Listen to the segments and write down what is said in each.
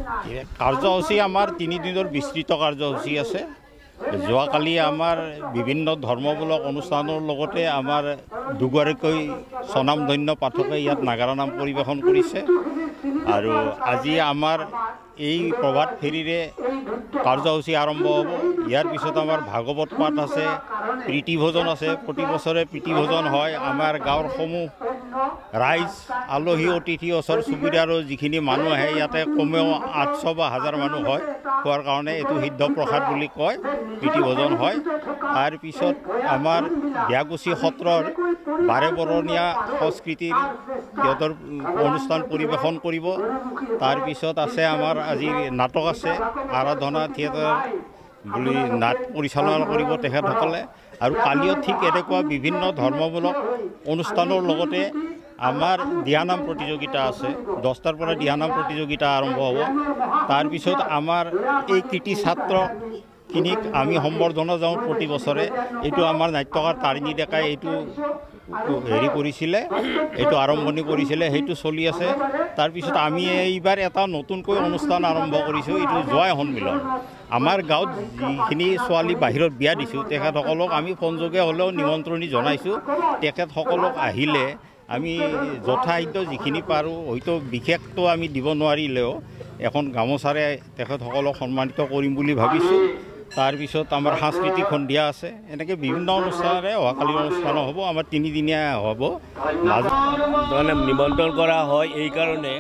কাৰ্যসূচী আমাৰ 3 দিনৰ বিস্তৃত কাৰ্যসূচী আছে। যোৱাকালি আমাৰ বিভিন্ন ধৰ্মমূলক অনুষ্ঠানৰ লগতে আমাৰ দুগৰাকী স্বনামধন্য পাঠকে ইয়াত নাগাৰা নাম পৰিৱেশন কৰিছে। আৰু আজি আমাৰ এই প্ৰভাত ফেৰীৰে কাৰ্যসূচী আৰম্ভ হ'ব। ইয়াৰ পিছত আমাৰ ভাগৱত পাঠ আছে, প্ৰীতিভোজন আছে। প্ৰতি বছৰে প্ৰীতিভোজন হয়। আমাৰ গাঁৱৰ সমূহ ৰাইজ, আলহী অতিথি, ওচৰ চুবুৰীয়াৰো যিখিনি মানুহ আহে, ইয়াতে কমেও 800 বা 1000 মানুহ হয় খোৱাৰ কাৰণে। এইটো সিদ্ধ প্ৰসাদ বুলি কয়, প্ৰীতিভোজন হয়। তাৰপিছত আমাৰ ব্যাগুচি সত্ৰৰ 12 বৰণীয়া সংস্কৃতিৰ সিহঁতৰ অনুষ্ঠান পৰিৱেশন কৰিব। তাৰপিছত আছে আমাৰ আজি নাটক আছে, আৰাধনা থিয়েটাৰ বুলি নাট পৰিচালনা কৰিব তেখেতসকলে। আৰু কালিও ঠিক এনেকুৱা বিভিন্ন ধৰ্মমূলক অনুষ্ঠানৰ লগতে আমাৰ দিহানাম প্ৰতিযোগিতা আছে। 10টাৰ পৰা দিহানাম প্ৰতিযোগিতা আৰম্ভ হ'ব। তাৰপিছত আমাৰ এই কৃতি ছাত্ৰখিনিক আমি সম্বৰ্ধনা যাওঁ প্ৰতি বছৰে। এইটো আমাৰ নাট্যকাৰ তাৰিণী ডেকাই এইটো কৰিছিলে, এইটো আৰম্ভণি কৰিছিলে, সেইটো চলি আছে। তাৰপিছত আমি এইবাৰ এটা নতুনকৈ অনুষ্ঠান আৰম্ভ কৰিছোঁ, এইটো জয় সন্মিলন। আমাৰ গাঁৱত যিখিনি ছোৱালী বাহিৰত বিয়া দিছোঁ, তেখেতসকলক আমি ফোনযোগে হ'লেও নিমন্ত্ৰণী জনাইছোঁ। তেখেতসকলক আহিলে আমি যথাসাধ্য যিখিনি পাৰোঁ, হয়তো বিশেষটো আমি দিব নোৱাৰিলেও এখন গামোচাৰে তেখেতসকলক সন্মানিত কৰিম বুলি ভাবিছোঁ। তাৰপিছত আমাৰ সাংস্কৃতিক সন্ধিয়া আছে। এনেকৈ বিভিন্ন অনুষ্ঠানেৰে অহাকালি অনুষ্ঠানো হ'ব। আমাৰ 3 দিনীয়া হ'ব। মানে নিমন্ত্ৰণ কৰা হয় এইকাৰণে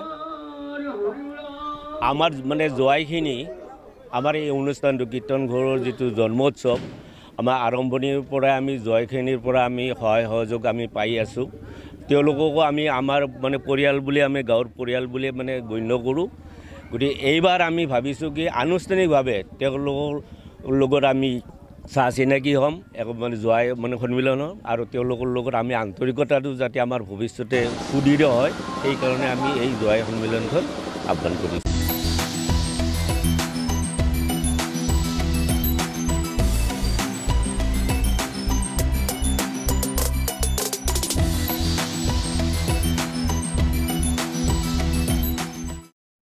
আমাৰ মানে জোৱাইখিনি আমাৰ এই অনুষ্ঠানটো কীৰ্তন ঘৰৰ যিটো জন্মোৎসৱ, আমাৰ আৰম্ভণিৰ পৰা আমি জোৱাইখিনিৰ পৰা আমি সহায় সহযোগ আমি পাই আছোঁ। তেওঁলোককো আমি আমাৰ মানে পৰিয়াল বুলি, আমি গাঁৱৰ পৰিয়াল বুলি মানে গণ্য কৰোঁ। গতিকে এইবাৰ আমি ভাবিছোঁ কি আনুষ্ঠানিকভাৱে তেওঁলোকৰ লগত আমি চাহ চিনাকি হ'ম, মানে জোৱাই মানে সন্মিলনৰ। আৰু তেওঁলোকৰ লগত আমি আন্তৰিকতাটো যাতে আমাৰ ভৱিষ্যতে সুদৃঢ় হয়, সেইকাৰণে আমি এই জোৱাই সন্মিলনখন আহ্বান কৰিছোঁ।